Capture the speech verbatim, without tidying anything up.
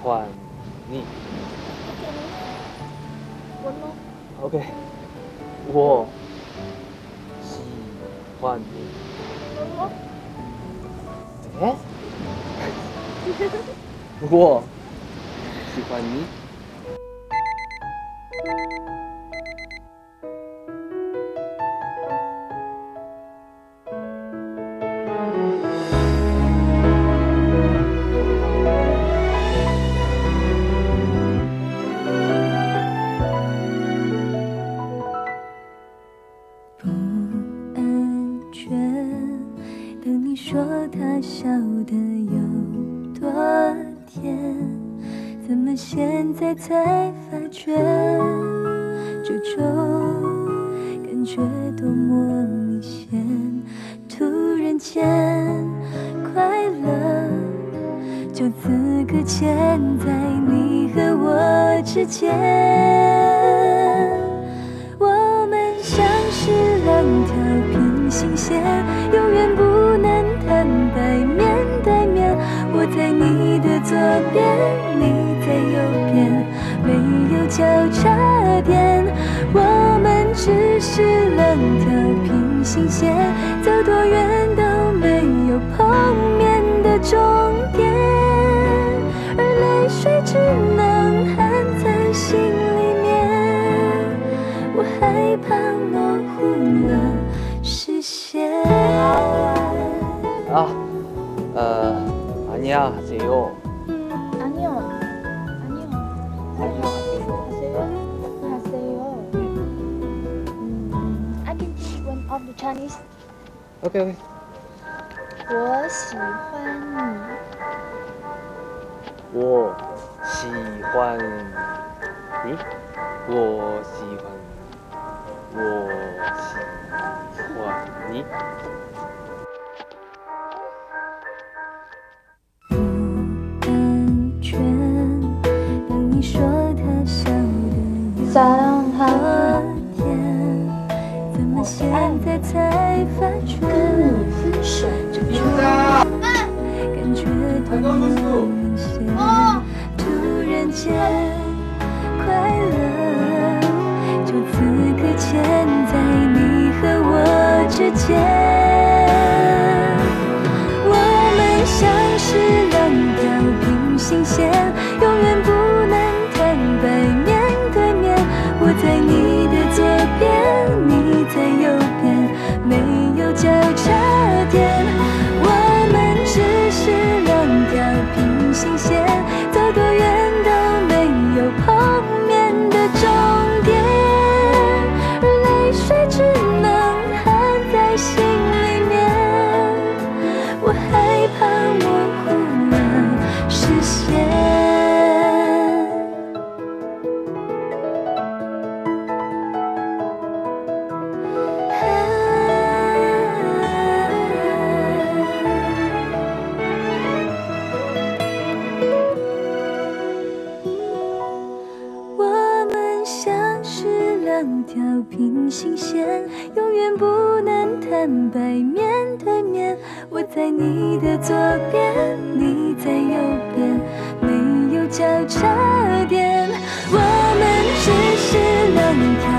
欢你。OK， 我喜欢你。哎，我喜欢你。 说他笑得有多甜，怎么现在才发觉，这种感觉多么明显。突然间，快乐就此搁浅在你和我之间。我们像是两条平行线，永远不能坦白面对面。我在你的左边，你在右边，没有交叉点。我们只是两条平行线，走多远都没有碰面的终点，而泪水只能含在心里面。我害怕模糊了视线。 啊，呃，안녕하세요。 안녕。안녕。 안녕하세요。 하세요。嗯 I can teach one of the Chinese. OK OK。 我喜欢你。 我喜欢你。我喜欢你。我喜欢你。 三号天，怎么现在才发觉？ 跟你分手， 这种感觉多么明显。突然间，快乐就此搁浅在你和我之间。我们像是两条平行线，永远不能坦白面。我在你的左边，你在右边，没有交叉点。我们只是两条平行线，走多远都没有碰面的终点，而泪水只能含在心里面。我害怕模糊了视线。两条平行线，永远不能坦白面对面。我在你的左边，你在右边，没有交叉点。我们只是两条